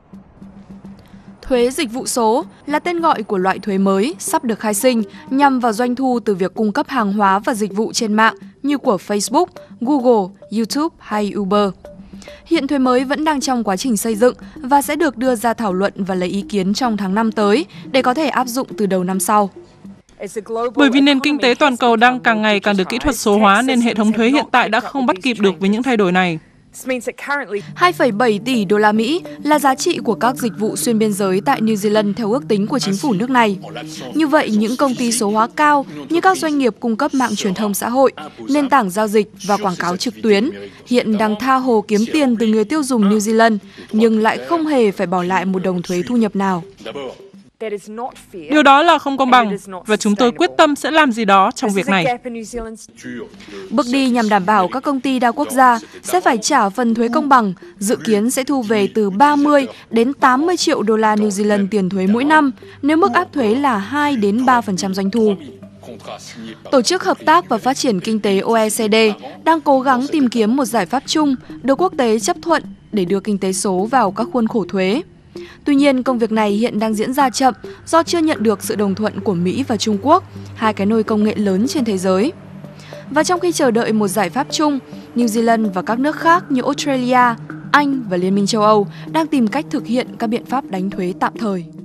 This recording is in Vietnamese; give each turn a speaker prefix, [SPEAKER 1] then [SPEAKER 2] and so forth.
[SPEAKER 1] Thuế dịch vụ số là tên gọi của loại thuế mới sắp được khai sinh nhằm vào doanh thu từ việc cung cấp hàng hóa và dịch vụ trên mạng như của Facebook, Google, YouTube hay Uber. Hiện thuế mới vẫn đang trong quá trình xây dựng và sẽ được đưa ra thảo luận và lấy ý kiến trong tháng 5 tới để có thể áp dụng từ đầu năm sau.
[SPEAKER 2] Bởi vì nền kinh tế toàn cầu đang càng ngày càng được kỹ thuật số hóa nên hệ thống thuế hiện tại đã không bắt kịp được với những thay đổi này.
[SPEAKER 1] 2,7 tỷ đô la Mỹ là giá trị của các dịch vụ xuyên biên giới tại New Zealand theo ước tính của chính phủ nước này. Như vậy, những công ty số hóa cao như các doanh nghiệp cung cấp mạng truyền thông xã hội, nền tảng giao dịch và quảng cáo trực tuyến hiện đang tha hồ kiếm tiền từ người tiêu dùng New Zealand, nhưng lại không hề phải bỏ lại một đồng thuế thu nhập nào.
[SPEAKER 2] Điều đó là không công bằng và chúng tôi quyết tâm sẽ làm gì đó trong việc này.
[SPEAKER 1] Bước đi nhằm đảm bảo các công ty đa quốc gia sẽ phải trả phần thuế công bằng, dự kiến sẽ thu về từ 30 đến 80 triệu đô la New Zealand tiền thuế mỗi năm, nếu mức áp thuế là 2 đến 3% doanh thu. Tổ chức Hợp tác và Phát triển Kinh tế OECD đang cố gắng tìm kiếm một giải pháp chung được quốc tế chấp thuận để đưa kinh tế số vào các khuôn khổ thuế. Tuy nhiên, công việc này hiện đang diễn ra chậm do chưa nhận được sự đồng thuận của Mỹ và Trung Quốc, hai cái nôi công nghệ lớn trên thế giới. Và trong khi chờ đợi một giải pháp chung, New Zealand và các nước khác như Australia, Anh và Liên minh châu Âu đang tìm cách thực hiện các biện pháp đánh thuế tạm thời.